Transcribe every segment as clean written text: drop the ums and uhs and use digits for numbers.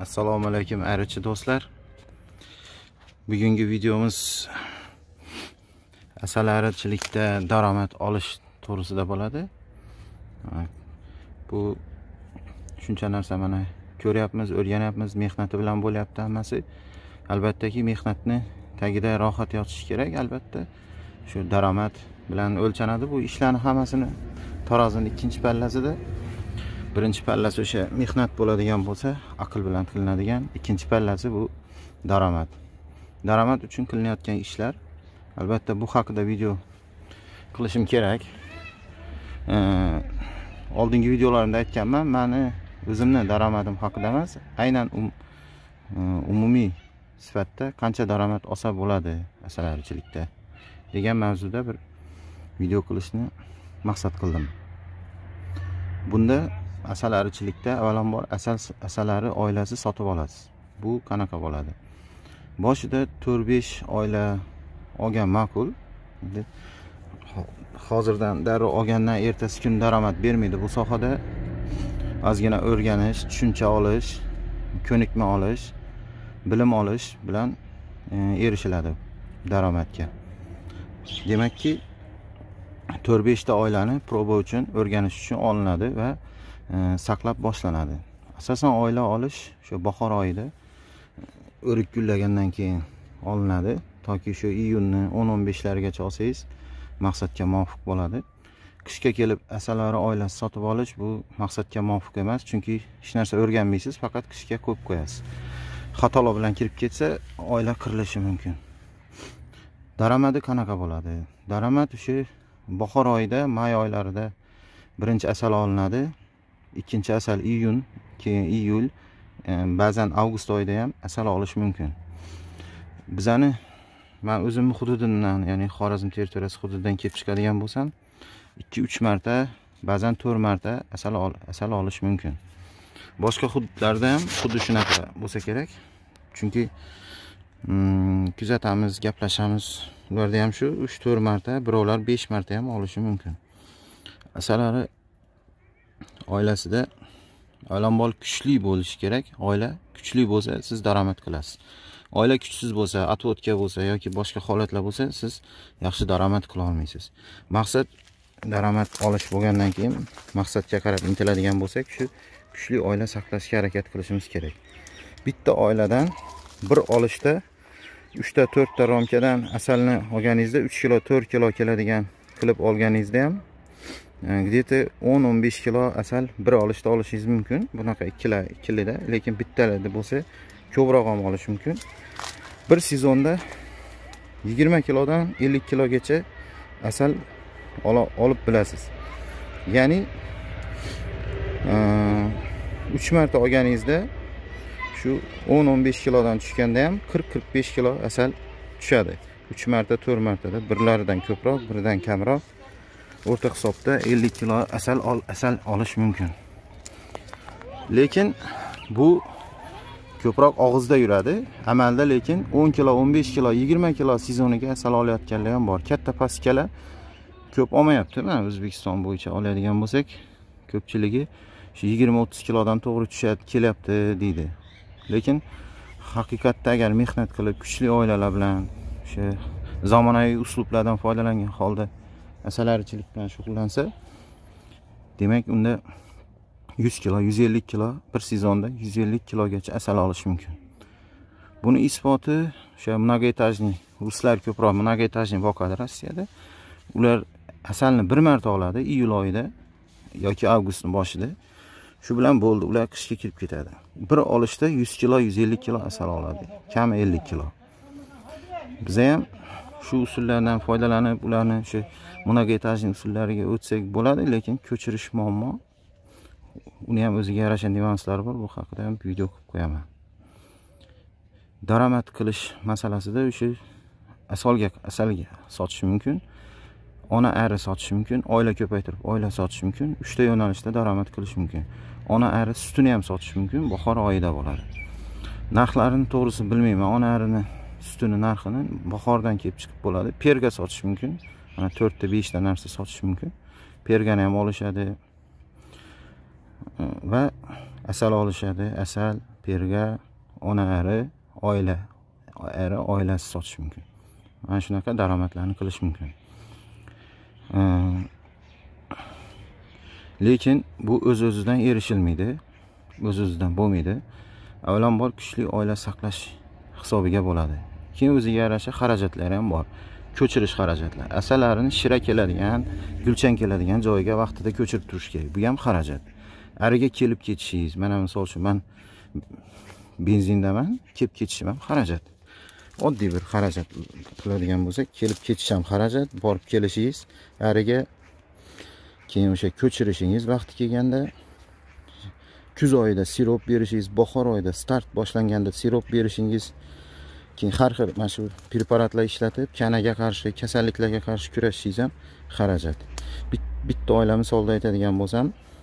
Assalomu alaykum arichi do'stlar. Bugungi videomiz asal arichilikda daromad olish to'g'risida bo'ladi. Bu shuncha narsa mana ko'ryapmiz, o'rganyapmiz, mehnati bilan bo'lyapti hammasi. Albattaki mehnatni tagida rohat yotishi kerak, albatta. Shu daromad bilan o'lchanadi bu ishlarning hammasini. Tarozining ikkinchi pallasida birinchi pallasi o'sha mehnat bo'ladigan bo'lsa, aql bilan qilinadigan, ikkinchi pallasi bu daromad. Daromad uchun qilinayotgan ishlar. Albatta bu haqida video qilishim kerak. Oldingi videolarimda aytganman, meni o'zimni daromadim haqida emas, aynan umumiy sifatda qancha daromad olsa bo'ladi asal arichilikda degan mavzuda bir video qilishni maqsad qildim. Bunda asal arichilikda avvalambor asalari oilasi sotib olasiz. Bu qanaqa bo'ladi? Boshida 4-5 oila olgan ma'qul. Hozirdan darrov olgandan ertasi kun daromad bermaydi bu sohada. Ozgina o'rganish, tushuncha olish, ko'nikma olish, bilim olish bilan erishiladi daromadga. Demakki 4-5 ta oilani proba uchun, o'rganish uchun olinadi va saqlab boshlanadi. Asosan oila olish shu bahor oyida o'rik gullagandan keyin olinadi. Toki shu iyunni 10-15larigacha olsangiz maqsadga muvofiq bo'ladi. Qishga kelib asalari oilasi sotib olish bu maqsadga muvofiq emas, chunki hech narsa o'rganmaysiz, faqat qishga qo'yib qo'yasiz. Xatolar bilan kirib ketsa, oila qirilishi mumkin. Daromadi qanaqa bo'ladi? Daromad o'sha bahor oyida, may oylarida birinchi asal olinadi. Ikkinchi asal iyun, keyin iyul, ba'zan avgust oyida ham asal olish mumkin. Bizani men o'zimning hududimdan, ya'ni Xorazm territoriyasi hududidan kelib chiqadigan bo'lsam, 2-3 marta, ba'zan 4 marta asal olish mumkin. Boshqa hududlarda ham xuddi shunaqa bo'lsa kerak. Chunki kuzatamiz, gaplashamiz. Ularda ham shu 3-4 marta, birovlar 5 marta ham olishi mumkin. Asalari oilasida avvalambor kuchli bo'lishi kerak. Oila kuchli bo'lsa, siz daromad qilasiz. Oila kuchsiz bo'lsa, atvotka bo'lsa yoki boshqa holatlar bo'lsa, siz yaxshi daromad qila olmaysiz. Maqsad daromad olish bo'lgandan keyin maqsadga qarab intiladigan bo'lsak, shu kuchli oila saqlashga harakat qilishimiz kerak. Bitta oiladan bir olishda 3 ta 4 ta romkadan asalni olganingizda 3 kilo 4 kilo keladigan qilib olganingizda ham где-то 10-15 kilo asal bir olishda olishingiz mumkin. Bunaqa ikkilida, lekin bittalada bo'lsa ko'proq ham olish mumkin. Bir sezonda 20 kilodan 50 kilogacha asal olib bilasiz. Ya'ni 3 marta olganingizda shu 10-15 kilodan tushganda ham 40-45 kilo asal tushadi. 3 marta, 4 martada birlaridan ko'proq, biridan kamroq. O'rta hisobda 50 kilo asal olish mumkin. Lekin bu ko'proq og'izda yuradi. Amalda lekin 10 kilo, 15 kilo, 20 kilo sezoniga asal olayotganlar ham bor. Katta paskalar ko'p olmayapti. Mana O'zbekiston bo'yicha oladigan bo'lsak, ko'pchiligi shu 20-30 kilodan to'g'ri tushadi, kelyapti deydi. Lekin haqiqatda agar mehnat qilib, kuchli oilalar bilan o'sha zamonaviy uslublardan foydalangan holda asal arichilik bilan shug'ullansa, demak unda 100 kilo, 150 kilo bir sezonda 150 kilogacha asal olish mumkin. Buni isboti o'sha mnogoetajniy, ruslar ko'proq mnogoetajniy boqadi Rossiyada. Ular asalni bir marta oladi iyul oyida yoki avgustning boshida. Shu bilan bo'ldi, ular qishga kirib ketadi. Bir olishda 100 kilo, 150 kilo asal oladi. Kam 50 kilo. Biz ham shu usullardan foydalanib, ularni shu mnogoetajniy usullariga o'tsak bo'ladi, lekin ko'chirish muammo. Uni ham o'ziga yarasha nüanslari bor, bu haqida ham video qilib qo'yaman. Daromad qilish masalasida o'sha asalga sotish mumkin. Ona ari sotish mumkin, oila ko'paytirib oila sotish mumkin. 3 ta yo'nalishda daromad qilish mumkin. Ona ari sutini ham sotish mumkin, bahor oyida bo'ladi. Narxlarini to'g'risi bilmayman. Ona arini sutini narxini bahordan kelib chiqib bo'ladi. Perga sotish mumkin. Mana 4 ta 5 ta narsa sotish mumkin. Pergani ham olishadi va asal olishadi. Asal, bu yerga ona ari, oilasi sotish mumkin. Mana shunaqa daromadlarni qilish mumkin. Lekin bu o'z-o'zidan erishilmaydi. O'z-o'zidan bo'lmaydi. Avvalambor kuchli oila saqlash hisobiga bo'ladi. Keyin o'ziga yarasha xarajatlari ham bor. Ko'chirish xarajatlari. Asalarini shira keladigan, gulchan keladigan joyiga vaqtida ko'chirib turish kerak. Bu ham xarajat. Ariga kelib ketishingiz, mana misol uchun men benzindaman, kelib ketishim ham xarajat. Oddiy bir xarajat qiladigan bo'lsak, kelib ketish ham xarajat, borib kelishingiz, ariga keyin o'sha ko'chirishingiz vaqti kelganda kuz oyida sirop berishingiz, bahor oyida start boshlanganda sirop berishingiz, keyin har xil mana shu preparatlar ishlatib, kanaga qarshi, kasalliklarga qarshi kurashishingiz ham xarajat. Bitta oila misolida aytadigan bo'lsam,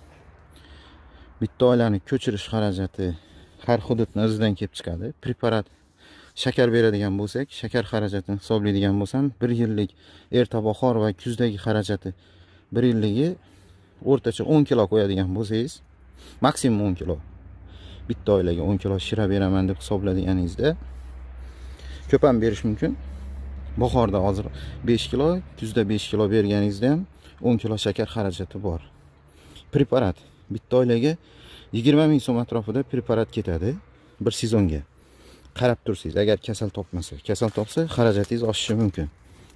bitta oilani ko'chirish xarajati har hududni o'zidan kelib chiqadi. Preparat shakar beradigan bo'lsak, shakar xarajatini hisoblaydigan bo'lsam, 1 yillik erta bahor va kuzdagi xarajati 1 yilligi o'rtacha 10 kilo qo'yadigan bo'lsangiz, maksimum 10 kilo. Bitta oilaga 10 kilo shira beraman deb hisobladiganingizda ko'p ham berish mumkin. Bahorda hozir 5 kilo, kuzda 5 kilo berganingizda ham 10 kilo shakar xarajati bor. Preparat bitta oilaga 20 ming so'm atrofida preparat ketadi bir sezonga. Qarab tursiz, agar kasal topmasa, kasal topsa xarajatingiz oshishi mumkin.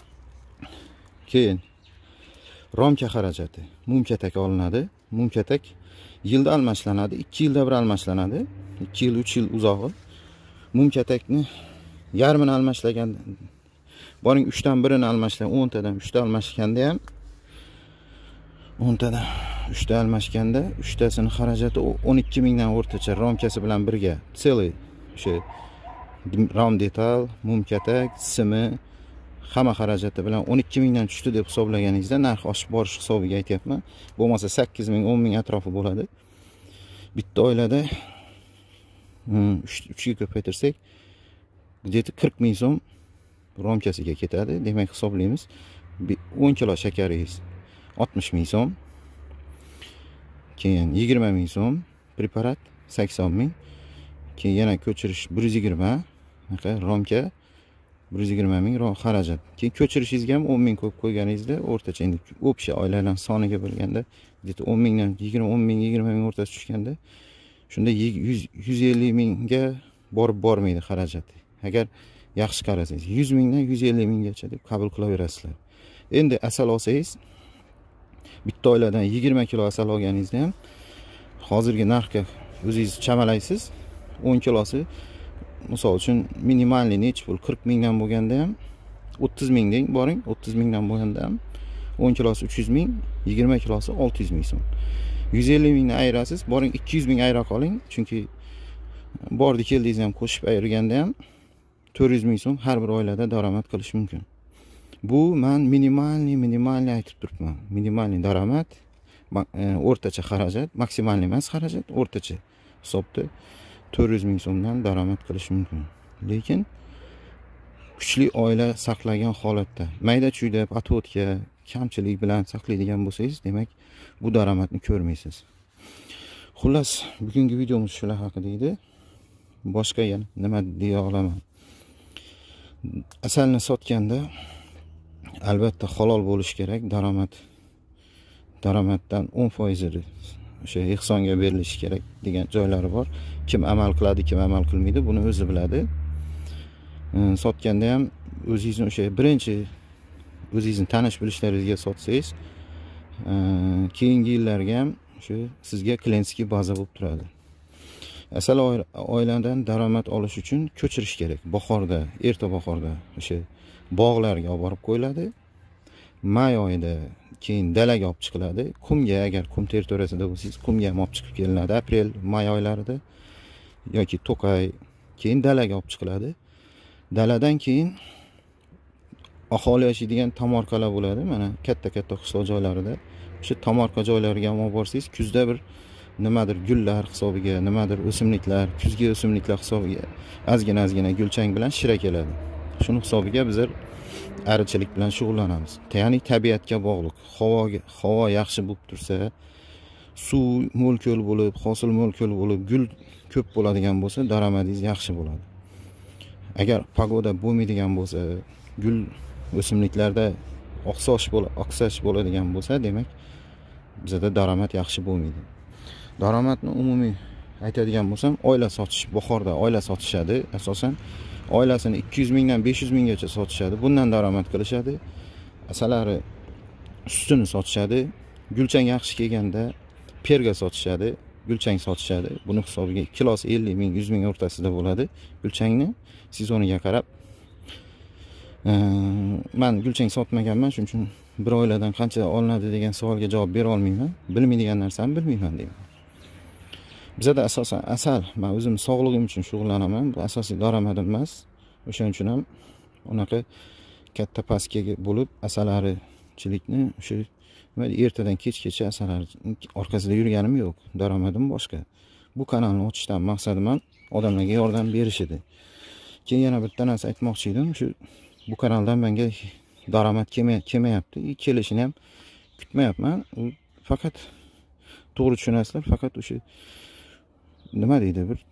Keyin romka xarajati. Mumkatak olinadi. Mumkatak yilda almashlanadi, 2 yilda bir almashlanadi. 2 yil, 3 yil uzog'i. Mumkatakni yarmini almashlagan, boring 3 dan 1ini almashlagan, 10 tadan 3 ta almashganda ham 10 tadan 3 ta almashganda 3 tasini xarajati 12 mingdan o'rtacha romkasi bilan birga. Целый o'sha rom detal, mumkatak, simi, hamma xarajati bilan 12 mingdan tushdi deb hisoblaganingizda narx oshib borish hisobiga aytyapman. Bo'lmasa 8 ming, 10 ming atrofi bo'ladi. Bitta oilada 3 ga ko'paytirsak, где-то 40 ming so'm romkasiga ketadi. Demak, hisoblaymiz. 10 kilo shakaringiz 60 ming so'm. Keyin 20 ming so'm preparat 80 ming. Keyin yana ko'chirish 120, romka 120 ming xarajat. Keyin ko'chirishingizga ham 10 ming qo'yib qo'yganingizda o'rtacha endi o'psha oilalar soniga bo'lganda где-то 10 mingdan 20 ming o'rtasi tushganda shunda 150 mingga bormaydi xarajati. Agar yaxshi qarasangiz 100 mingdan 150 minggacha deb qabul qilaverasizlar. Endi asal olsangiz, bitta oiladan 20 kilo asal olganingizda ham hozirgi narxga o'zingiz chamalaysiz. 10 kilosi misol uchun minimalniy necha pul? 40 mingdan bo'lganda ham 30 ming deng, boring. 30 mingdan bo'lganda ham 10 kilosi 300 ming, 20 kilosi 600 ming so'm. 150 mingni ayirasiz, boring 200 ming ayira qoling, chunki bordi keldingiz ham qo'shib ayirganda ham 400 ming so'm har bir oilada daromad qilish mumkin. Bu men minimalniy aytib turibman. Minimalniy daromad, o'rtacha xarajat, maksimalniy emas xarajat, o'rtacha hisobda 400 ming so'mdan daromad qilish mumkin. Lekin kuchli oila saqlagan holatda, mayda-chuyda, atvodga, kamchilik bilan saqlaydigan bo'lsangiz, demak, bu daromadni ko'rmaysiz. Xullas, bugungi videomiz shular haqida edi. Boshqa yana nima deya olaman? Asalni sotganda albatta halol bo'lish kerak. Daromaddan 10% o'sha ehsonga berilishi kerak degan joylari bor. Kim amal qiladi, kim amal qilmaydi, buni o'zi biladi. Sotganda ham o'zingizni o'sha birinchi o'zingizni tanish bilishlaringizga sotsangiz, keyingi yillarga ham shu sizga klientskiy baza bo'lib turadi. Asal oiladan daromad olish uchun ko'chirish kerak. Bahorda, erta bahorda o'sha bog'larga olib borib qo'yiladi. May oyida keyin dalaga olib chiqiladi. Qumga, agar qum territoriyasida bo'lsangiz, qumga ham olib chiqib kelinadi. Aprel, may oylarida yoki to'qay, keyin dalaga olib chiqiladi. Daladan keyin aholi yashaydigan tomorqalar bo'ladi. Mana katta-katta qishloq joylarida o'sha tomorqa joylariga ham olib borsangiz, kuzda bir nimadir gullar hisobiga, nimadir o'simliklar, kuzgi o'simliklar hisobiga ozgina gulchang bilan shira keladi. Shuni hisobiga bizlar arichilik bilan shug'ullanamiz. Ya'ni tabiatga bog'liq. Havo yaxshi bo'lib tursa, suv mo'l-ko'l bo'lib, hosil mo'l-ko'l bo'lib, gul ko'p bo'ladigan bo'lsa, daromadingiz yaxshi bo'ladi. Agar pagoda bo'lmaydigan bo'lsa, gul o'simliklarda oqsash bo'ladigan bo'lsa, demak bizda daromad yaxshi bo'lmaydi. Daromadni umumiy aytadigan bo'lsam, oyla sotish, bahorda oyla sotishadi. Asosan oylasini 200 mingdan 500 minggacha sotishadi. Bundan daromad qilishadi. Asalari sutini sotishadi. Gulchang yaxshi kelganda perga sotishadi, gulchang sotishadi. Buni hisobiga kilosi 50 ming, 100 ming o'rtasida bo'ladi. Gulchangni sezoniga qarab. Men gulchang sotmaganman, shuning uchun bir oiladan qancha olinadi degan savolga javob bera olmayman. Bilmaydigan narsani bilmayman deyman. Bizda asosan asal, men o'zim sog'lig'im uchun shug'ullanaman. Bu asosiy daromadim emas. O'shaning uchun ham unaqa katta pastga bo'lib asalarichilikni o'sha ertadan kechgacha asalari orqasida yurganim yo'q. Daromadim boshqa. Bu kanalni ochishdan maqsadim ham odamlarga yordam berish edi. Keyin yana bitta narsa aytmoqchi edim. Shu bu kanaldan menga daromad kelmayapti. Kelishini ham kutmayapman. Faqat to'g'ri tushunasizlar, faqat o'sha nima deydi, bir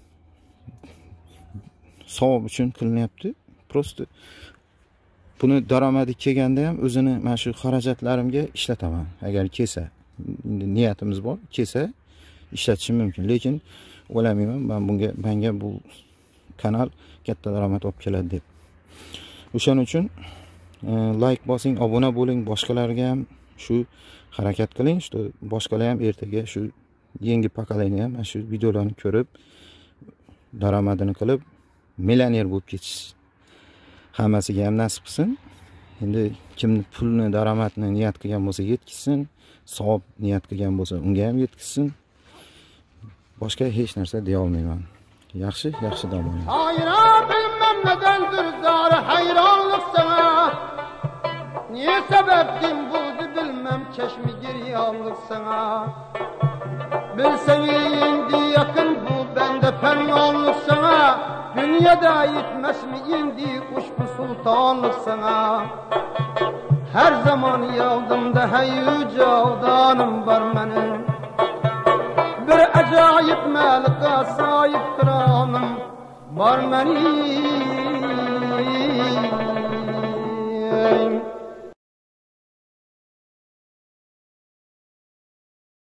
savob uchun qilinyapti. Prosta buni daromadi kelganda ham o'zini mana shu xarajatlarimga ishlataman. Agar kelsa, niyatimiz bor, kelsa ishlatishim mumkin. Lekin o'ylamayman menga bu kanal katta daromad olib keladi deb. O'shaning uchun like bosing, obuna bo'ling, boshqalarga ham shu harakat qiling. Shu boshqalar ham ertaga shu yangi pokoleniya ham shu videolarni ko'rib daromadini qilib millioner bo'lib ketish hammasiga ham nasib qilsin. Endi kimni pulni, daromadni niyat qilgan bo'lsa yetkazsin, savob niyat qilgan bo'lsa unga ham yetkazsin. Boshqa hech narsa deya olmayman. Yaxshi dam oling. Hayra bilmem nedendir zar hayranlık sana. Niye sebeptin buldu bilmem çeşmi giryanlık sana. Bilsen indi yakın bu bende fermanlık sana. Dünyada yetmez mi indi kuşku sultanlık sana. Her zaman yavdımda hey yücavdanım var benim. Bir acayip melika sahip kranım var benim.